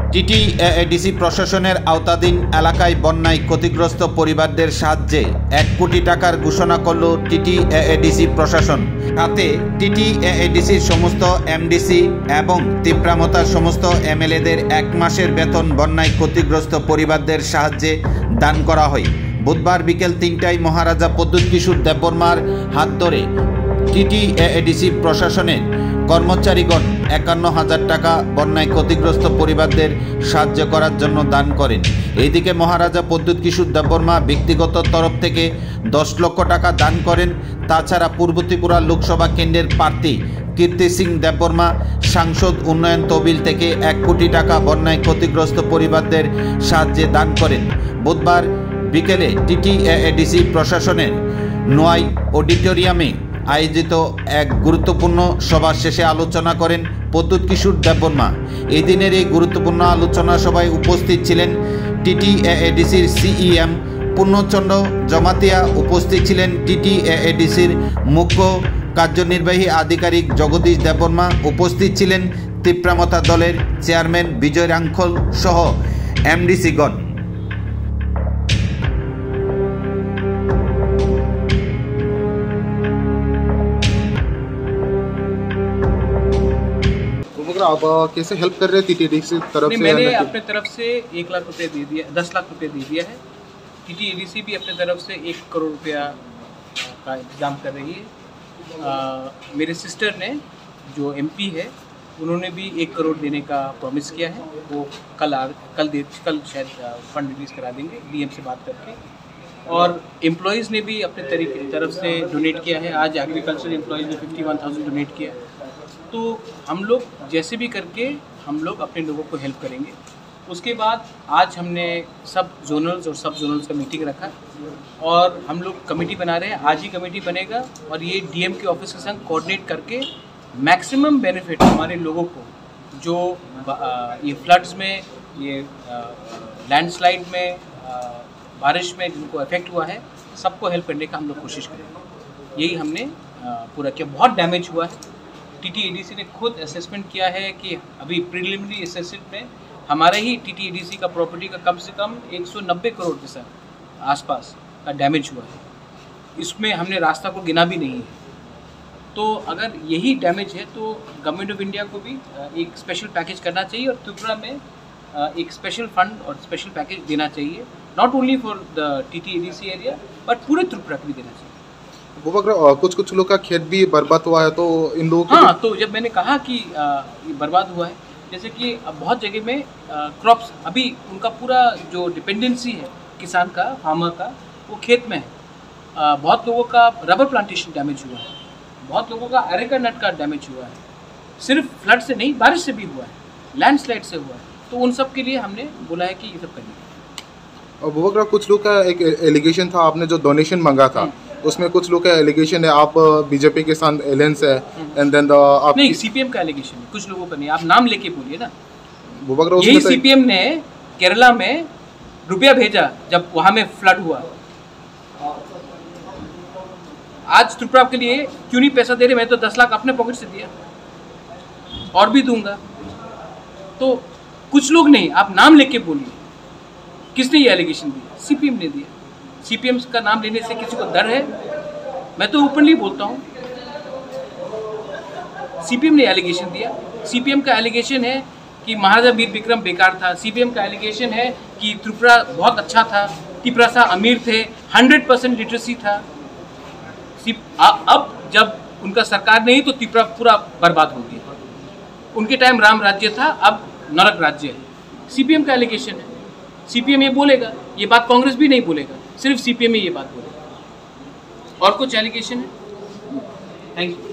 TTADC প্রশাসনের আওতাধীন এলাকায় বন্যায় ক্ষতিগ্রস্ত পরিবারদের সাহায্যে 1 কোটি টাকার ঘোষণা করল টিটিএডিসি প্রশাসন। তাতে টিটিএডিসির সমস্ত এমডিসি এবং তিপ্রামতার সমস্ত এমএলএদের 1 মাসের বেতন বন্যায় ক্ষতিগ্রস্ত পরিবারদের সাহায্যে দান করা হয়। বুধবার বিকেল 3টায় মহারাজা প্রদ্যুৎ কিশোর দেববর্মার হাত ধরে টিটিএডিসি প্রশাসনের কর্মচারীগণ 51,000 টাকা বন্যায় ক্ষতিগ্রস্ত পরিবারদের সাহায্য করার জন্য দান করেন। এইদিকে মহারাজা প্রদ্যুৎ কিশোর দেববর্মা ব্যক্তিগত তরফ থেকে 10 লক্ষ টাকা দান করেন। তাছাড়া পূর্ব ত্রিপুরা লোকসভা কেন্দ্রের প্রার্থী কীর্তি সিং দেববর্মা সাংসদ উন্নয়ন তহবিল থেকে 1 কোটি টাকা বন্যায় ক্ষতিগ্রস্ত পরিবারদের সাহায্যে দান করেন। বুধবার বিকেলে টিটিএডিসি প্রশাসনের নোয়াই অডিটোরিয়ামে আয়োজিত এক গুরুত্বপূর্ণ সভা শেষে আলোচনা করেন প্রদ্যুৎ কিশোর দেববর্মা। এই দিনের এই গুরুত্বপূর্ণ আলোচনা সভায় উপস্থিত ছিলেন টিটিএডিসির সিইএম পূর্ণচন্দ্র জমাতিয়া, উপস্থিত ছিলেন টিটিএডিসির মুখ্য কার্যনির্বাহী আধিকারিক জগদীশ দেববর্মা, উপস্থিত ছিলেন তিপ্রামতা দলের চেয়ারম্যান বিজয় রাংখল সহ এমডিসিগণ। आप कैसे हेल्प कर रहे हैं टीटीएडीसी तरफ से? मैंने अपने तरफ से 1 लाख रुपए दे दिया, 10 लाख रुपए दे दिया है। टीटीएडीसी भी अपने तरफ से 1 करोड़ रुपया का इंतजाम कर रही है। मेरे सिस्टर ने जो एमपी है उन्होंने भी 1 करोड़ देने का प्रॉमिस किया है। वो कल शायद फंड रिलीज करा देंगे डीएम से बात करके। और एम्प्लॉयज़ ने भी अपने तरफ से डोनेट किया है। आज एग्रीकल्चर एम्प्लॉयज़ ने 51,000 डोनेट किया। तो हम लोग जैसे भी करके हम लोग अपने लोगों को हेल्प करेंगे। उसके बाद आज हमने सब जोनल्स और सब जोनल्स का मीटिंग रखा और हम लोग कमेटी बना रहे हैं। आज ही कमेटी बनेगा और ये डीएम के ऑफिस के संग कोऑर्डिनेट करके मैक्सिमम बेनिफिट हमारे लोगों को जो ये फ्लड्स में, ये लैंडस्लाइड में, बारिश में जिनको इफेक्ट हुआ है, सबको हेल्प करने का हम लोग कोशिश करेंगे। यही हमने पूरा किया। बहुत डैमेज हुआ है। टीटीएडीसी ने खुद असेसमेंट किया है कि अभी प्रिलिमिनरी असेसमेंट में हमारे ही टीटीएडीसी का प्रॉपर्टी का कम से कम 190 करोड़ के साथ आसपास का डैमेज हुआ है। इसमें हमने रास्ता को गिना भी नहीं है। तो अगर यही डैमेज है तो गवर्नमेंट ऑफ इंडिया को भी एक स्पेशल पैकेज करना चाहिए और त्रिपुरा में एक स्पेशल फंड और स्पेशल पैकेज देना चाहिए, not only for the TTADC area but पूरे त्रिपुरा को भी देना चाहिए। कुछ लोग का खेत भी बर्बाद हुआ है, तो इन लोगों को हाँ, तो जब मैंने कहा कि ये बर्बाद हुआ है, जैसे कि अब बहुत जगह में क्रॉप्स, अभी उनका पूरा जो डिपेंडेंसी है किसान का, फार्मर का, वो खेत में है। बहुत लोगों का रबर प्लांटेशन डैमेज हुआ है, बहुत लोगों का एरेका नट का डैमेज हुआ है। सिर्फ फ्लड से नहीं, बारिश से भी हुआ है, लैंडस्लाइड से हुआ है। तो उन सब के लिए हमने बोला है कि ये सब करिए। और कुछ लोग का एक एलिगेशन था, आपने जो डोनेशन मांगा था उसमें कुछ लोग का एलिगेशन है आप बीजेपी के साथ एलायंस है एंड देन आप नहीं, सीपीएम का एलिगेशन है, कुछ लोगों का नहीं। आप नाम लेके बोलिए ना। यही सीपीएम ने केरला में रुपया भेजा जब वहां में फ्लड हुआ। आज त्रिपुरा के लिए क्यों नहीं पैसा दे रहे? मैं तो 10 लाख अपने पॉकेट से दिया और भी दूंगा। तो कुछ लोग नहीं, आप नाम लेके बोलिए। किसने ये एलिगेशन दिया? सीपीएम ने दिया। सीपीएम का नाम लेने से किसी को डर है? मैं तो ओपनली बोलता हूँ, सीपीएम ने एलिगेशन दिया। सीपीएम का एलिगेशन है कि महाराजा वीर विक्रम बेकार था। सीपीएम का एलिगेशन है कि त्रिपुरा बहुत अच्छा था, त्रिपुरा अमीर थे, 100% लिटरेसी था। अब जब उनका सरकार नहीं तो त्रिपुरा पूरा बर्बाद हो गया। उनके टाइम राम राज्य था, अब नरक राज्य है। सीपीएम का एलिगेशन है। सीपीएम ये बोलेगा, ये बात कांग्रेस भी नहीं बोलेगा, सिर्फ सीपीएम ही ये बात बोलेगा। और कुछ एलिगेशन है? Thank you.